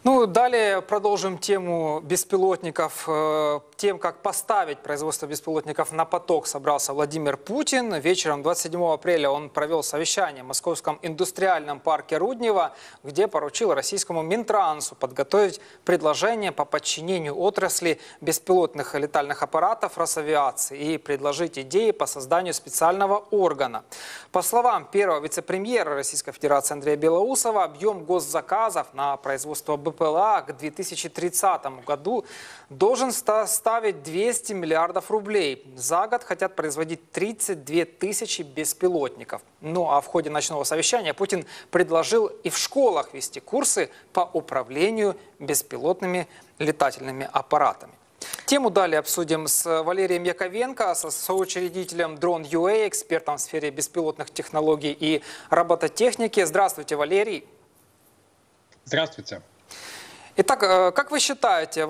Ну, далее продолжим тему беспилотников. Тем, как поставить производство беспилотников на поток, собрался Владимир Путин. Вечером 27 апреля он провел совещание в Московском индустриальном парке Руднево, где поручил российскому Минтрансу подготовить предложение по подчинению отрасли беспилотных летальных аппаратов Росавиации и предложить идеи по созданию специального органа. По словам первого вице-премьера Российской Федерации Андрея Белоусова, объем госзаказов на производство БПЛА к 2030 году должен составить 200 миллиардов рублей. За год хотят производить 32 тысячи беспилотников. Ну а в ходе ночного совещания Путин предложил и в школах вести курсы по управлению беспилотными летательными аппаратами. Тему далее обсудим с Валерием Яковенко, соучредителем Drone.ua, экспертом в сфере беспилотных технологий и робототехники. Здравствуйте, Валерий. Здравствуйте. Итак, как вы считаете,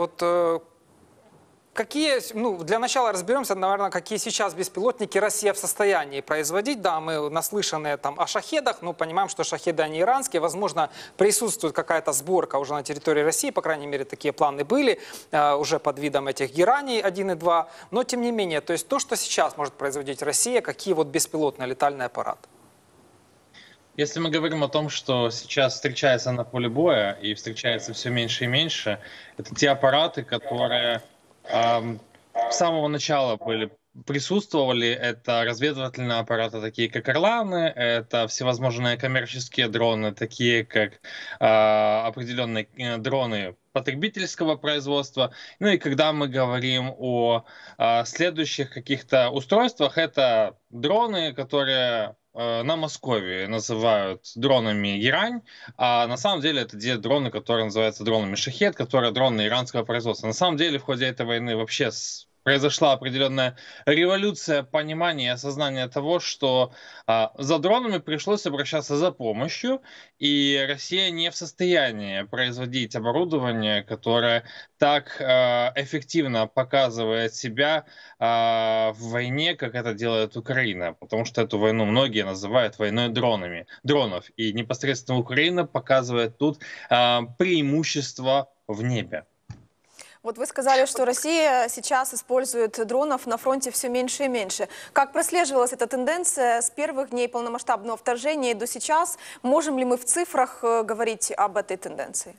для начала разберемся, наверное, какие сейчас беспилотники Россия в состоянии производить. Да, мы наслышаны там о шахедах, но понимаем, что шахеды, они иранские. Возможно, присутствует какая-то сборка уже на территории России, по крайней мере, такие планы были, уже под видом этих Гераний 1 и 2. Но, тем не менее, то есть то, что сейчас может производить Россия, какие беспилотные летальные аппараты? Если мы говорим о том, что сейчас встречается на поле боя и встречается все меньше и меньше, это те аппараты, которые с самого начала присутствовали. Это разведывательные аппараты, такие как «Орланы», это всевозможные коммерческие дроны, такие как определенные дроны потребительского производства. Ну и когда мы говорим о следующих каких-то устройствах, это дроны, которые на Московии называют дронами «Герань», а на самом деле это те дроны, которые называются дронами «Шахед», которые дроны иранского производства. На самом деле в ходе этой войны вообще произошла определенная революция понимания и осознания того, что за дронами пришлось обращаться за помощью, и Россия не в состоянии производить оборудование, которое так эффективно показывает себя в войне, как это делает Украина, потому что эту войну многие называют войной дронов, и непосредственно Украина показывает тут преимущество в небе. Вот вы сказали, что Россия сейчас использует дронов на фронте все меньше и меньше. Как прослеживалась эта тенденция с первых дней полномасштабного вторжения и до сейчас? Можем ли мы в цифрах говорить об этой тенденции?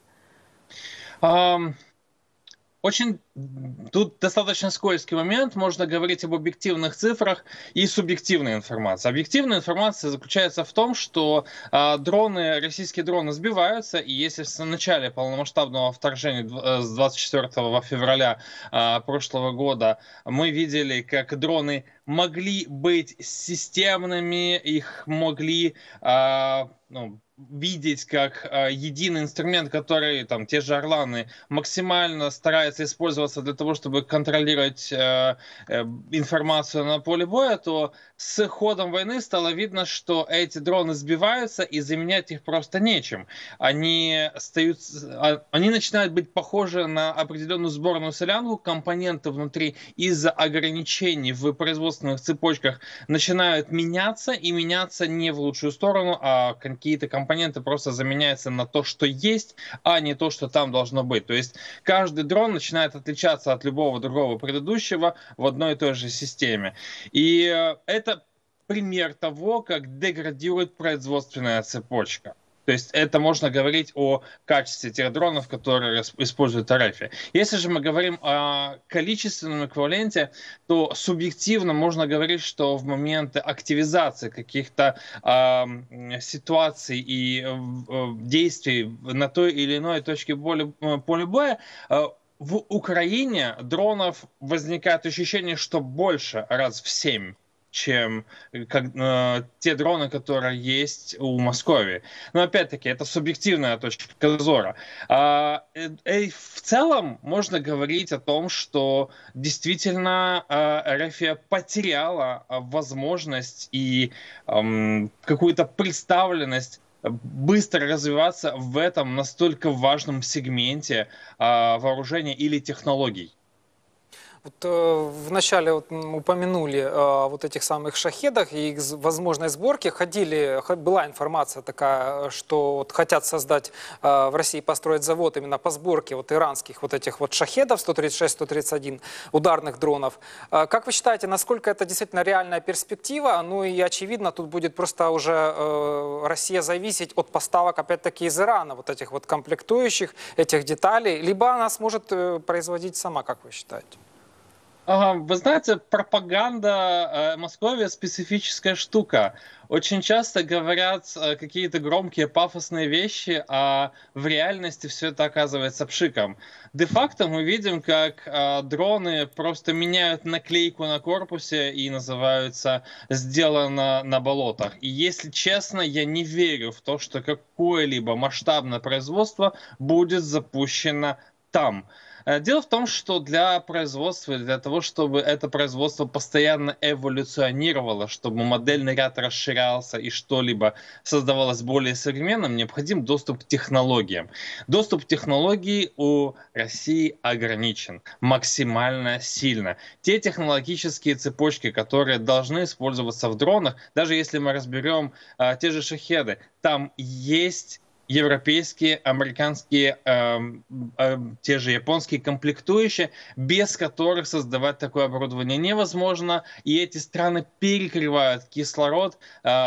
Тут достаточно скользкий момент, можно говорить об объективных цифрах и субъективной информации. Объективная информация заключается в том, что российские дроны сбиваются, и если в начале полномасштабного вторжения с 24 февраля прошлого года мы видели, как дроны могли быть системными, их могли видеть как единый инструмент, который те же «Орланы» максимально старается использоваться для того, чтобы контролировать информацию на поле боя, то с ходом войны стало видно, что эти дроны сбиваются и заменять их просто нечем. Они начинают быть похожи на определенную сборную солянку, компоненты внутри из-за ограничений в производственных цепочках начинают меняться, и меняться не в лучшую сторону, а какие-то компоненты просто заменяются на то, что есть, а не то, что там должно быть. То есть каждый дрон начинает отличаться от любого другого предыдущего в одной и той же системе. И это пример того, как деградирует производственная цепочка. То есть это можно говорить о качестве тех дронов, которые использует РФ. Если же мы говорим о количественном эквиваленте, то субъективно можно говорить, что в моменты активизации каких-то ситуаций и действий на той или иной точке поля боя, в Украине дронов возникает ощущение, что больше раз в 7, чем те дроны, которые есть у Москвы. Но опять-таки, это субъективная точка зора. И в целом можно говорить о том, что действительно РФ потеряла возможность и какую-то представленность быстро развиваться в этом настолько важном сегменте вооружения или технологий. Вот, вначале упомянули вот этих самых шахедах и их возможной сборке. Была информация такая, что вот хотят создать в России, построить завод именно по сборке вот иранских вот этих вот шахедов 136-131 ударных дронов. Как вы считаете, насколько это действительно реальная перспектива? Ну и очевидно, тут будет просто уже Россия зависеть от поставок опять-таки из Ирана вот этих вот комплектующих, этих деталей, либо она сможет производить сама, как вы считаете? Вы знаете, пропаганда Москвы специфическая штука. Очень часто говорят какие-то громкие пафосные вещи, а в реальности все это оказывается пшиком. Де-факто мы видим, как дроны просто меняют наклейку на корпусе и называются «сделано на болотах». И если честно, я не верю в то, что какое-либо масштабное производство будет запущено там. Дело в том, что для производства, для того, чтобы это производство постоянно эволюционировало, чтобы модельный ряд расширялся и что-либо создавалось более современным, необходим доступ к технологиям. Доступ к технологии у России ограничен максимально сильно. Те технологические цепочки, которые должны использоваться в дронах, даже если мы разберем те же шахеды, там есть европейские, американские, те же японские комплектующие, без которых создавать такое оборудование невозможно, и эти страны перекрывают кислород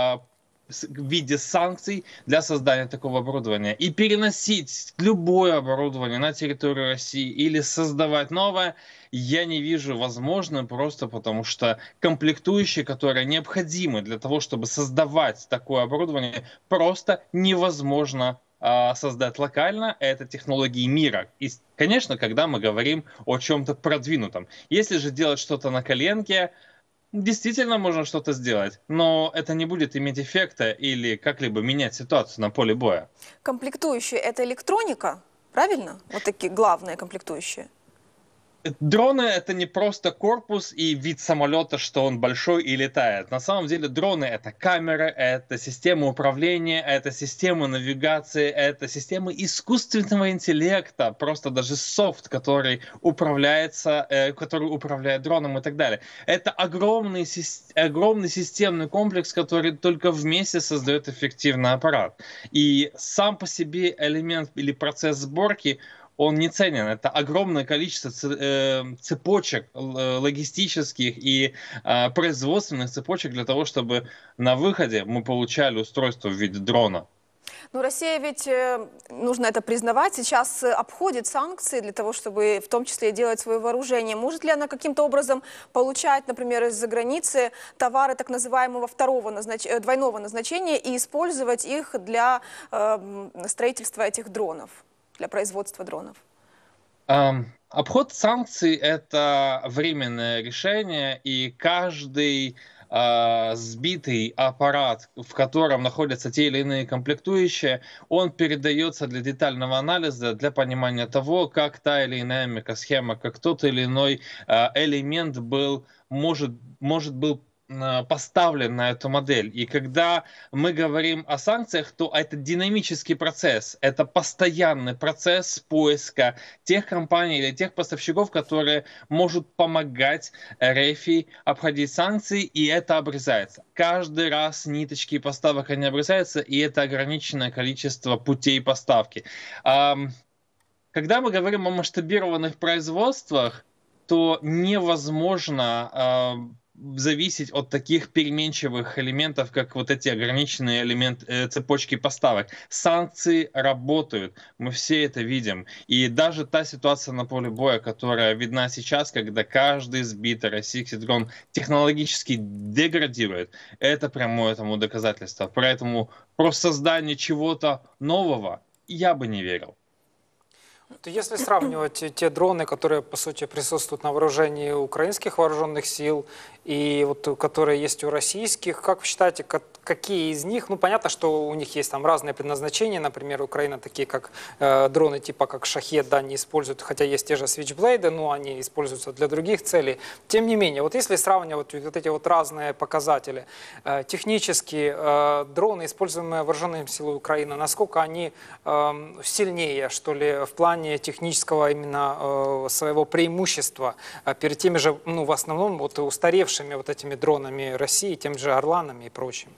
в виде санкций для создания такого оборудования. И переносить любое оборудование на территорию России или создавать новое, я не вижу возможным, просто потому что комплектующие, которые необходимы для того, чтобы создавать такое оборудование, просто невозможно создать локально. Это технологии мира. И, конечно, когда мы говорим о чем-то продвинутом. Если же делать что-то на коленке, действительно можно что-то сделать, но это не будет иметь эффекта или как-либо менять ситуацию на поле боя. Комплектующие – это электроника, правильно? Вот такие главные комплектующие. Дроны — это не просто корпус и вид самолета, что он большой и летает. На самом деле дроны — это камеры, это системы управления, это системы навигации, это системы искусственного интеллекта, просто даже софт, который управляет дроном и так далее. Это огромный системный комплекс, который только вместе создает эффективный аппарат. И сам по себе элемент или процесс сборки он не ценен. Это огромное количество цепочек логистических и производственных цепочек для того, чтобы на выходе мы получали устройство в виде дрона. Но Россия ведь, нужно это признавать, сейчас обходит санкции для того, чтобы в том числе делать свое вооружение. Может ли она каким-то образом получать, например, из-за границы товары так называемого двойного назначения и использовать их для строительства этих дронов, для производства дронов? Обход санкций — это временное решение, и каждый сбитый аппарат, в котором находятся те или иные комплектующие, он передается для детального анализа, для понимания того, как та или иная микросхема, как тот или иной элемент может был поставлен на эту модель. И когда мы говорим о санкциях, то это динамический процесс, это постоянный процесс поиска тех компаний или тех поставщиков, которые могут помогать РФ обходить санкции, и это обрезается. Каждый раз ниточки поставок они обрезаются, и это ограниченное количество путей поставки. Когда мы говорим о масштабированных производствах, то невозможно зависеть от таких переменчивых элементов, как вот эти ограниченные цепочки поставок. Санкции работают, мы все это видим. И даже та ситуация на поле боя, которая видна сейчас, когда каждый сбитый российский дрон технологически деградирует, это прямое тому доказательство. Поэтому про создание чего-то нового я бы не верил. Если сравнивать те дроны, которые, по сути, присутствуют на вооружении украинских вооруженных сил и вот, которые есть у российских, как вы считаете, какие из них, ну, понятно, что у них есть там разные предназначения, например, Украина такие, как дроны типа как «Шахед», да, не используют, хотя есть те же Switchblade, но они используются для других целей. Тем не менее, вот если сравнивать вот эти вот разные показатели, технически дроны, используемые вооруженными силами Украины, насколько они сильнее, что ли, в плане показание технического именно своего преимущества перед теми же, ну, в основном, вот устаревшими вот этими дронами России, тем же «Орланами» и прочим?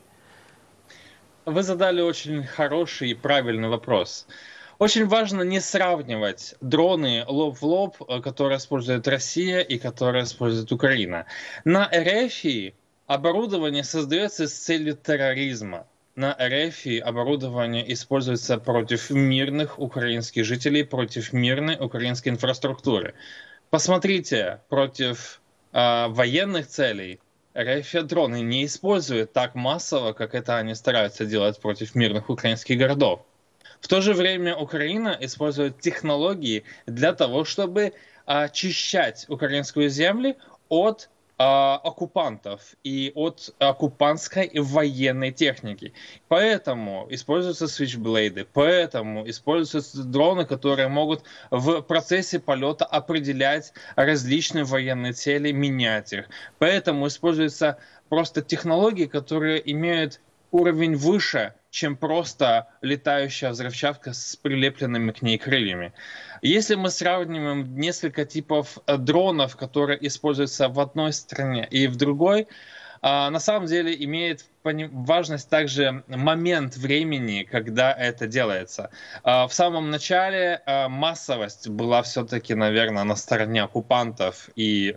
Вы задали очень хороший и правильный вопрос. Очень важно не сравнивать дроны лоб в лоб, которые использует Россия и которые использует Украина. На РФ оборудование создается с целью терроризма. На РФ оборудование используется против мирных украинских жителей, против мирной украинской инфраструктуры. Посмотрите, против военных целей РФ дроны не используют так массово, как это они стараются делать против мирных украинских городов. В то же время Украина использует технологии для того, чтобы очищать украинскую землю от оккупантов и от оккупантской военной техники. Поэтому используются свитчблейды, поэтому используются дроны, которые могут в процессе полета определять различные военные цели, менять их. Поэтому используются просто технологии, которые имеют уровень выше, чем просто летающая взрывчатка с прилепленными к ней крыльями. Если мы сравниваем несколько типов дронов, которые используются в одной стране и в другой, на самом деле имеет важность также момент времени, когда это делается. В самом начале массовость была все-таки, наверное, на стороне оккупантов, и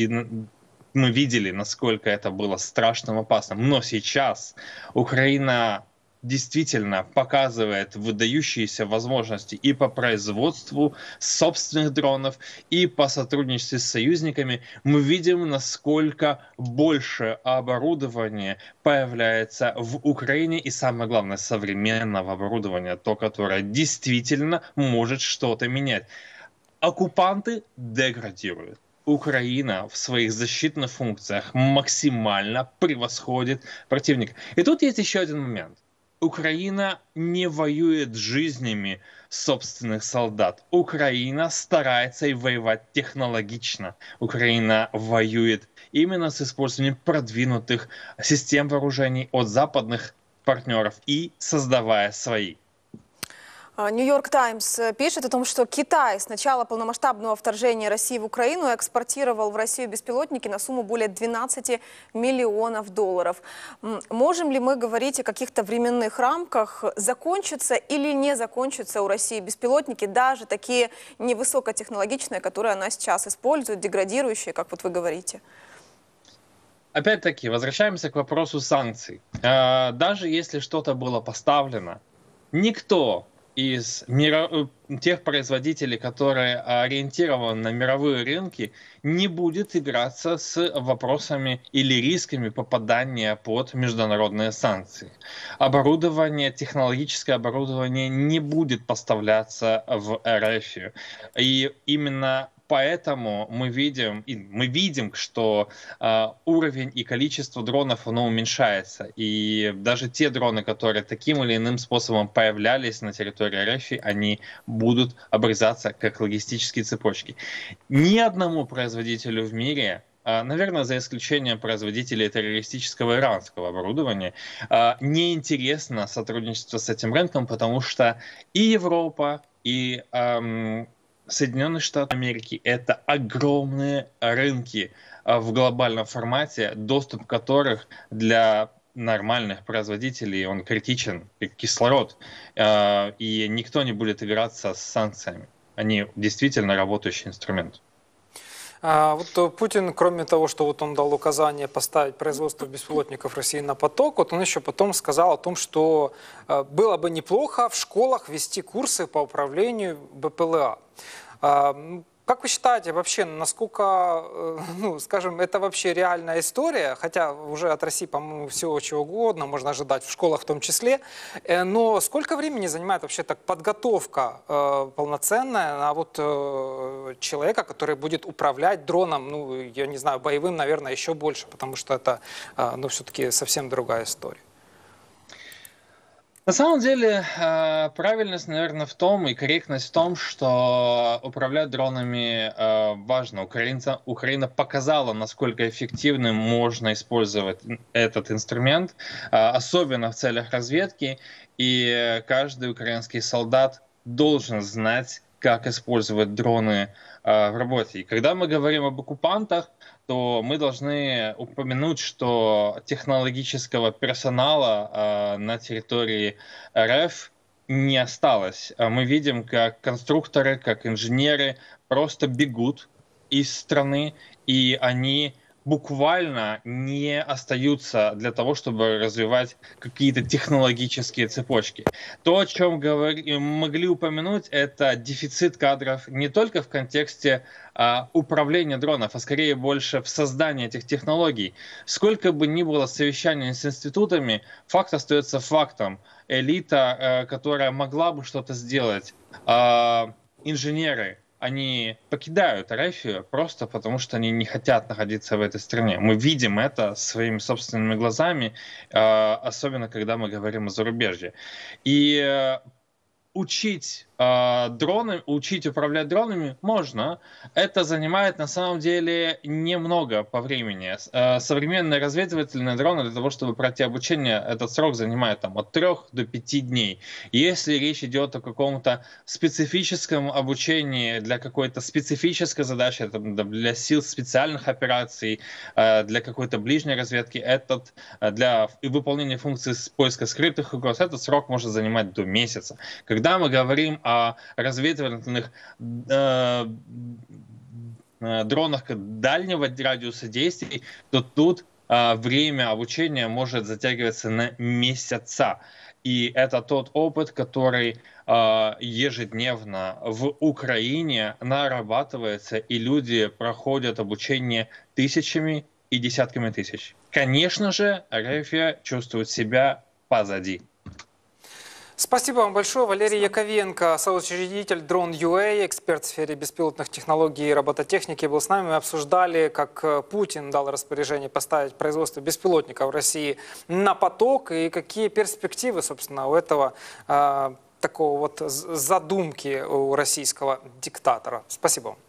мы видели, насколько это было страшным, опасным. Но сейчас Украина действительно показывает выдающиеся возможности и по производству собственных дронов, и по сотрудничеству с союзниками. Мы видим, насколько больше оборудования появляется в Украине, и самое главное, современного оборудования, то, которое действительно может что-то менять. Оккупанты деградируют. Украина в своих защитных функциях максимально превосходит противника. И тут есть еще один момент. Украина не воюет жизнями собственных солдат. Украина старается и воевать технологично. Украина воюет именно с использованием продвинутых систем вооружений от западных партнеров и создавая свои. Нью-Йорк Таймс пишет о том, что Китай с начала полномасштабного вторжения России в Украину экспортировал в Россию беспилотники на сумму более 12 миллионов долларов. Можем ли мы говорить о каких-то временных рамках? Закончатся или не закончатся у России беспилотники, даже такие невысокотехнологичные, которые она сейчас использует, деградирующие, как вот вы говорите? Опять-таки, возвращаемся к вопросу санкций. Даже если что-то было поставлено, никто из тех производителей, которые ориентированы на мировые рынки, не будет играться с вопросами или рисками попадания под международные санкции. Оборудование, технологическое оборудование не будет поставляться в РФ. И именно поэтому мы видим, что уровень и количество дронов оно уменьшается. И даже те дроны, которые таким или иным способом появлялись на территории РФ, они будут обрезаться как логистические цепочки. Ни одному производителю в мире, наверное, за исключением производителей террористического иранского оборудования, неинтересно сотрудничество с этим рынком, потому что и Европа, и Соединенные Штаты Америки — это огромные рынки в глобальном формате, доступ которых для нормальных производителей он критичен, как кислород, и никто не будет играться с санкциями. Они действительно работающий инструмент. Вот Путин, кроме того, что вот он дал указание поставить производство беспилотников России на поток, вот он еще потом сказал о том, что было бы неплохо в школах вести курсы по управлению БПЛА. Как вы считаете вообще, насколько, ну, скажем, это вообще реальная история, хотя уже от России, по-моему, всего чего угодно можно ожидать, в школах в том числе, но сколько времени занимает вообще так подготовка полноценная на вот человека, который будет управлять дроном, ну, я не знаю, боевым, наверное, еще больше, потому что это, ну, все-таки совсем другая история. На самом деле, правильность, наверное, в том и корректность в том, что управлять дронами важно. Украина показала, насколько эффективным можно использовать этот инструмент, особенно в целях разведки. И каждый украинский солдат должен знать, как использовать дроны в работе. И когда мы говорим об оккупантах, то мы должны упомянуть, что технологического персонала на территории РФ не осталось. Мы видим, как конструкторы, как инженеры просто бегут из страны, и они буквально не остаются для того, чтобы развивать какие-то технологические цепочки. То, о чем могли упомянуть, это дефицит кадров не только в контексте управления дронов, а скорее больше в создании этих технологий. Сколько бы ни было совещаний с институтами, факт остается фактом. Элита, которая могла бы что-то сделать, инженеры, они покидают Арефию просто потому, что они не хотят находиться в этой стране. Мы видим это своими собственными глазами, особенно когда мы говорим о зарубежье. И учить учить управлять дронами можно. Это занимает на самом деле немного по времени. Современные разведывательные дроны для того, чтобы пройти обучение, этот срок занимает от 3 до 5 дней. Если речь идет о каком-то специфическом обучении для какой-то специфической задачи, для сил специальных операций, для какой-то ближней разведки, для выполнения функций поиска скрытых угроз, этот срок может занимать до месяца. Когда мы говорим о разведывательных дронах дальнего радиуса действий, то тут время обучения может затягиваться на месяца. И это тот опыт, который ежедневно в Украине нарабатывается, и люди проходят обучение тысячами и десятками тысяч. Конечно же, Арефия чувствует себя позади. Спасибо вам большое. Валерий Яковенко, соучредитель Drone.ua, эксперт в сфере беспилотных технологий и робототехники, был с нами. Мы обсуждали, как Путин дал распоряжение поставить производство беспилотников в России на поток и какие перспективы, собственно, у этого такого вот задумки у российского диктатора. Спасибо вам.